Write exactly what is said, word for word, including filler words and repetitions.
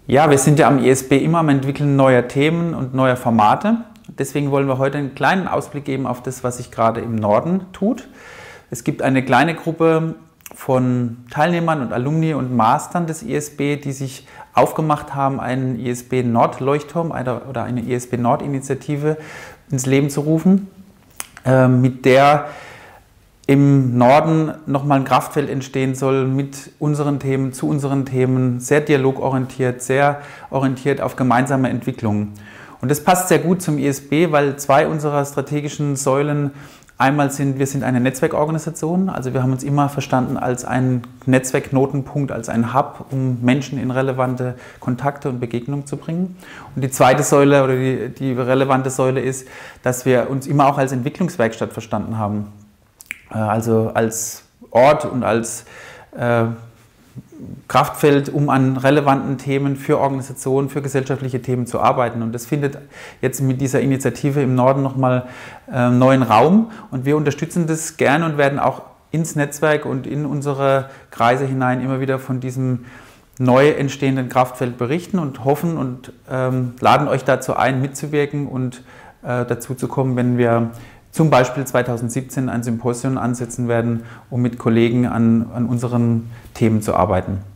Ja, wir sind ja am I S B immer am Entwickeln neuer Themen und neuer Formate. Deswegen wollen wir heute einen kleinen Ausblick geben auf das, was sich gerade im Norden tut. Es gibt eine kleine Gruppe von Teilnehmern und Alumni und Mastern des I S B, die sich aufgemacht haben, einen I S B Nord-Leuchtturm oder eine I S B Nord-Initiative ins Leben zu rufen, mit der im Norden nochmal ein Kraftfeld entstehen soll mit unseren Themen, zu unseren Themen, sehr dialogorientiert, sehr orientiert auf gemeinsame Entwicklung. Und das passt sehr gut zum I S B, weil zwei unserer strategischen Säulen einmal sind, wir sind eine Netzwerkorganisation, also wir haben uns immer verstanden als ein Netzwerkknotenpunkt, als ein Hub, um Menschen in relevante Kontakte und Begegnungen zu bringen. Und die zweite Säule oder die, die relevante Säule ist, dass wir uns immer auch als Entwicklungswerkstatt verstanden haben. Also als Ort und als äh, Kraftfeld, um an relevanten Themen für Organisationen, für gesellschaftliche Themen zu arbeiten. Und das findet jetzt mit dieser Initiative im Norden nochmal äh, neuen Raum. Und wir unterstützen das gerne und werden auch ins Netzwerk und in unsere Kreise hinein immer wieder von diesem neu entstehenden Kraftfeld berichten und hoffen und ähm, laden euch dazu ein, mitzuwirken und äh, dazu zu kommen, wenn wir zum Beispiel zweitausendsiebzehn ein Symposium ansetzen werden, um mit Kollegen an, an unseren Themen zu arbeiten.